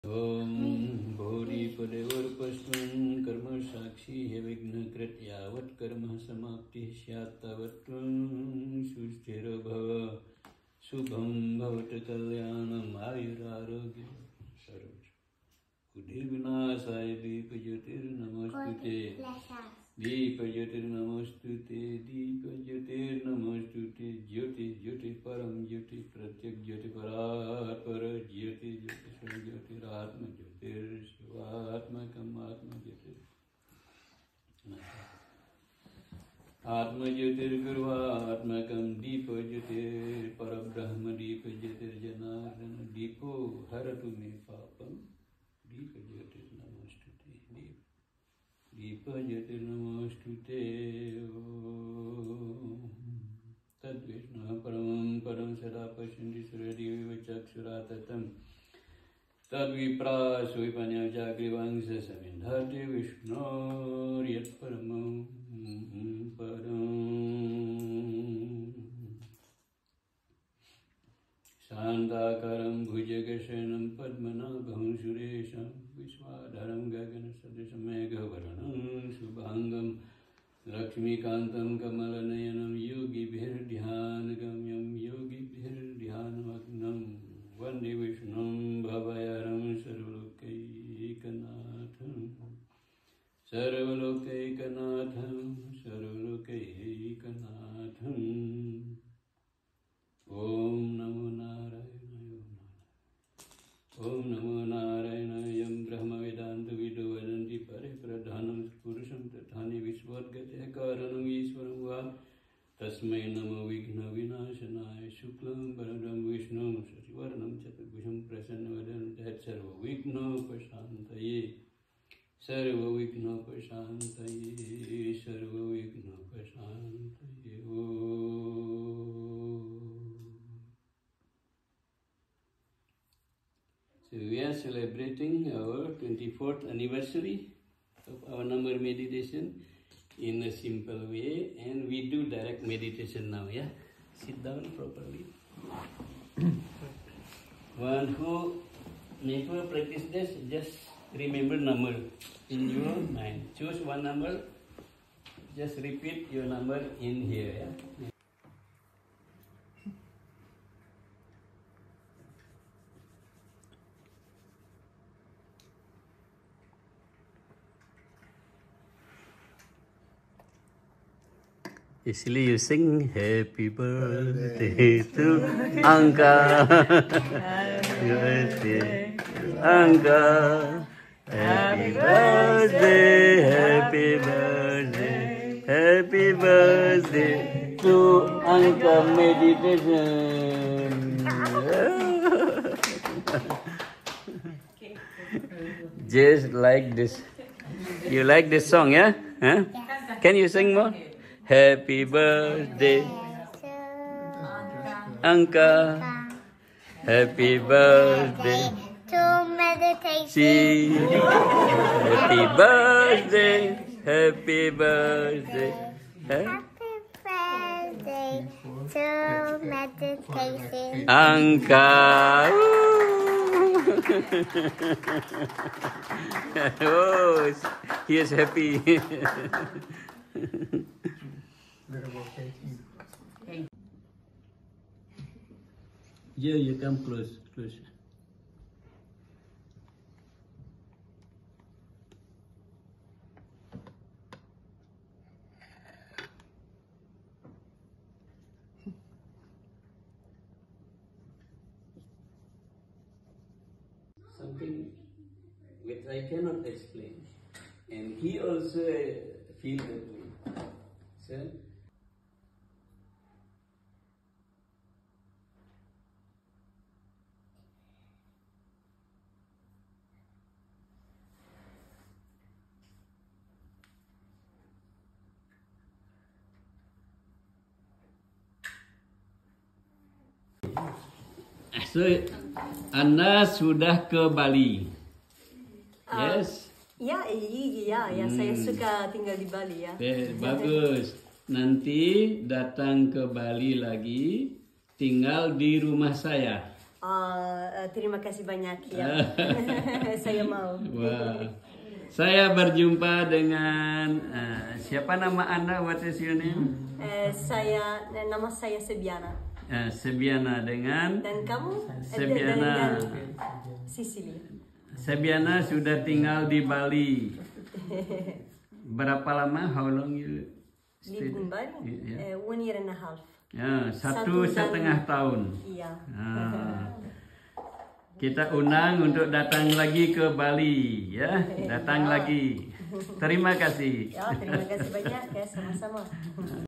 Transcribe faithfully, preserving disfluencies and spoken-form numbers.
Om Bodhi Padevarpasman Karma Sakshi Hevigna Krit Yavat Karma Samapti Shyatavatvam Susthira Bhava Subham Bhavata Kalyanam Ayurarogya Sarvaj Udhirvinasaya Deepa Jyotir Namastute Deepa Jyotir Namastute Deepa Jyotir Namastute Jyoti Jyoti Param Jyoti Pratyak Jyoti Parat Para Jyoti Jyoti Jyoti Atma Jyotir Shivatma Atma Jyotir Atma Jyotir Gurvatmakam Deepa Jyotir Parabrahma Deepa Jyotir Janardana Deepo Haratu Me Papam Deepa Jyotir Namastute Deepa Jyotir Namastute Tad Vishnu Paramam Param Sada Pashanti Suradi Vivachaksuratatam Tad Vipra Suipanya Jagrivangsa Samindhati Vishnu Yat Paramam Param Sandakaram Bhujagashanam Padmanabham Suresham Vishwadharam Gagana Sadrisam Megavaranam Subhangam Lakshmikantam Kamalanayanam Yogi Bhir Dhyanagam Yogi Bhir Dhyanamagnam Vande Vishnum Bhavayaram Sarvalokaikanatham Sarvalokaikanatham Sarvalokaikanatham Om Namo Narayana Om Namo Narayana Yam Brahma Vedanta Vido Vadanti Pare Pradhanam Purusham Tathani Vishwadgate Karanam Ishwaram Va Tasmai Namo Vigna Vinashanaya Shuklam Baradam Vishnu Sasivaranam Chaturbusham Prasanna Tat Sarva Vigna Pashantaye Sarva Vigna Pashantaye Sarva Vigna Pashantaye Om. So we are celebrating our twenty-fourth anniversary of our number meditation in a simple way, and we do direct meditation now, yeah? Sit down properly. One who never practice this, just remember number in your mind. Choose one number, just repeat your number in here, yeah? Usually you sing happy birthday to Angka. Happy birthday, Angka. Happy birthday, happy birthday, happy birthday to Angka Meditation. Just like this. You like this song, yeah? Huh? Can you sing more? Happy birthday, Angka. Happy birthday to meditation. Happy birthday, happy birthday. Happy birthday to meditation. Angka. Oh, he is happy. Yeah, you come close, close. Something which I cannot explain, and he also feel that way. So, so Anda sudah ke Bali? Uh, Yes. Ya, iya, ya, Hmm. saya suka tinggal di Bali ya. Eh, bagus. Nanti datang ke Bali lagi, tinggal di rumah saya. Ah, terima kasih banyak ya. Saya mau. Wah. Saya berjumpa dengan uh, siapa nama Anda? What is your name? Eh, saya nama saya Sebiana. Uh, Sebiana dengan Dan kamu? Sebiana. Dengan Sicily. Sebiana sudah tinggal di Bali. Berapa lama? How long you stayed? Live in Bali? Yeah. Eh, one year and a half. Ya, satu, Satu dan- setengah tahun. Iya. Ah. Kita undang untuk datang lagi ke Bali, ya, datang lagi. Terima kasih. Ya, terima kasih banyak ya, sama-sama.